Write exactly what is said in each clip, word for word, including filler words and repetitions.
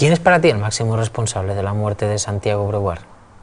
¿Quién es para ti el máximo responsable de la muerte de Santiago Breuer?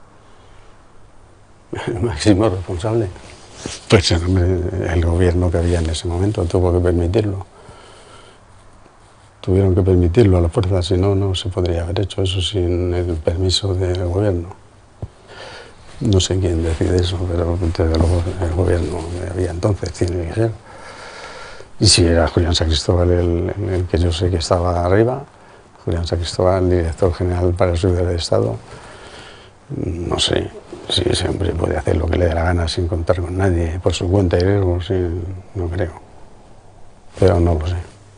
El máximo responsable, pues el, el gobierno que había en ese momento tuvo que permitirlo. Tuvieron que permitirlo a la fuerza, si no, no se podría haber hecho eso sin el permiso del gobierno. No sé quién decide eso, pero desde luego el gobierno que había entonces tiene que ser. Y si era Julián San Cristóbal el, el que yo sé que estaba arriba, Julián San Cristóbal, director general para el Seguridad del Estado, no sé si ese hombre puede hacer lo que le dé la gana sin contar con nadie, por su cuenta y riesgo, sí, no creo. Pero no lo sé.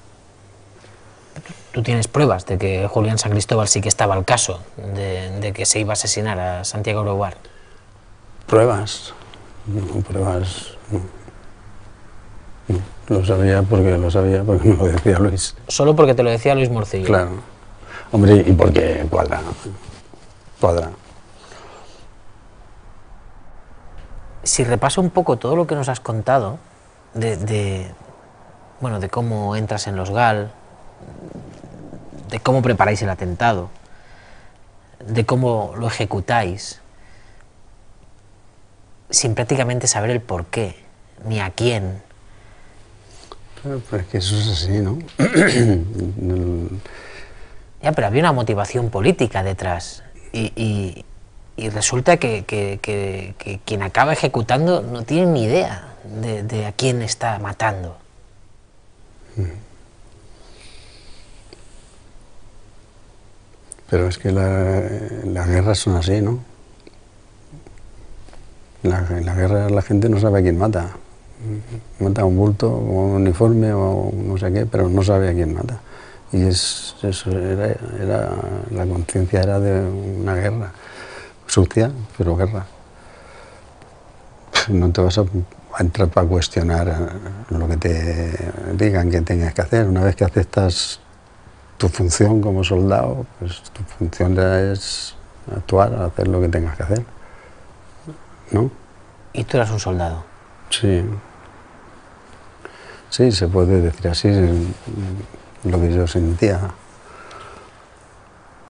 ¿Tú tienes pruebas de que Julián San Cristóbal sí que estaba al caso de, de que se iba a asesinar a Santiago Breuer? ¿Pruebas? No, pruebas... No. No. Lo sabía porque lo sabía porque me lo decía Luis. Solo porque te lo decía Luis Morcillo. Claro. Hombre, y porque cuadra. Cuadra. Si repaso un poco todo lo que nos has contado, de, de, bueno, de cómo entras en los G A L, de cómo preparáis el atentado, de cómo lo ejecutáis, sin prácticamente saber el por qué, ni a quién. Pero, pero es que eso es así, ¿no? Ya, pero había una motivación política detrás y, y, y resulta que, que, que, que quien acaba ejecutando no tiene ni idea de, de a quién está matando. Pero es que la, las guerras son así, ¿no? La, en la guerra la gente no sabe a quién mata. Mata a un bulto, o un uniforme, o no sé qué, pero no sabe a quién mata. Y es, eso era, era, la conciencia era de una guerra, sucia, pero guerra. No te vas a, a entrar para cuestionar lo que te digan que tengas que hacer. Una vez que aceptas tu función como soldado, pues tu función es actuar, hacer lo que tengas que hacer, ¿no? ¿Y tú eras un soldado? Sí. Sí, se puede decir así, lo que yo sentía.